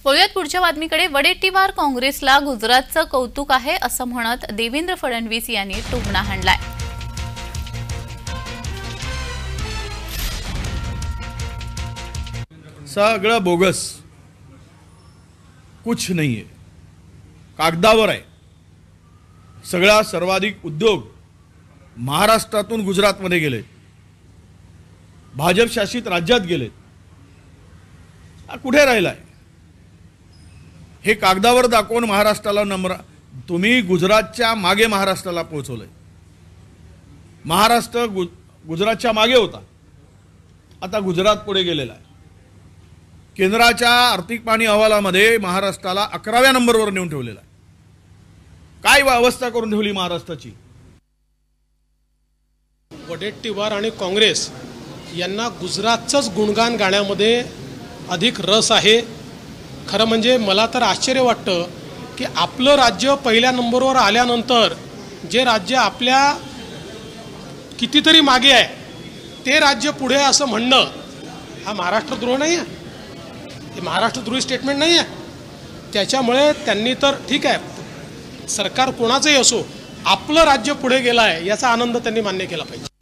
वळूयात पुढच्या बातमीकडे। वडेट्टीवार काँग्रेसला गुजरातचं कौतुक आहे असं म्हणत देवेंद्र फडणवीस यांनी टोमणा हाणलाय। सगळं बोगस, कुछ नहीं है, कागदावर आहे। सगळा सर्वाधिक उद्योग महाराष्ट्रातून गुजरातमध्ये गेले, भाजप शासित राज्यात गेले। कुठे राहिलाय हे कागदावर दाखवून महाराष्ट्राला नम्र तुम्ही गुजरातच्या मागे महाराष्ट्राला पोहोचवलंय। महाराष्ट्र गुजरातच्या मागे होता, आता गुजरात पुढे गेलेला आहे। केंद्राच्या आर्थिक पाहणी अहवालामध्ये महाराष्ट्राला 11व्या नंबरवर नेऊन ठेवलेला आहे। काय अवस्था करून ठेवली महाराष्ट्राची। वडेट्टीवार आणि काँग्रेस यांना गुजरातचंच गुणगान गाण्यामध्ये अधिक रस आहे। खरं म्हणजे मला तर आश्चर्य वाटतं की आपलं राज्य पहिल्या नंबरवर आल्यानंतर जे राज्य आपल्या कितीतरी मागे आहे ते राज्य पुढे असं म्हणणं हा महाराष्ट्रद्रोह नाही आहे, हे महाराष्ट्रद्रोही स्टेटमेंट नाही आहे। त्याच्यामुळे त्यांनी तर ठीक आहे, सरकार कोणाचंही असो, आपलं राज्य पुढे गेलं आहे याचा आनंद त्यांनी मान्य केला पाहिजे।